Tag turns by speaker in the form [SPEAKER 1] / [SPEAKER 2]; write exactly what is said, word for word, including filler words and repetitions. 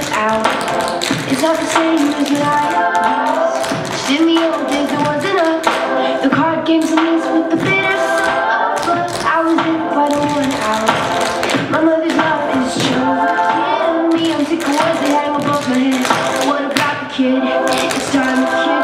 [SPEAKER 1] out. It's not the same as when I was. Just in the old days there wasn't enough. The card games and these with the bitter stuff. But I was in if I don't want out. My mother's love is choking me. I'm sick of words that hang above my head. What about the kid? It's time to kill.